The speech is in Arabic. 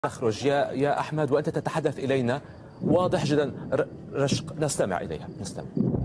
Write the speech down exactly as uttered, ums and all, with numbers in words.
نخرج يا يا أحمد وأنت تتحدث إلينا واضح جدا. رشق، نستمع إليها نستمع.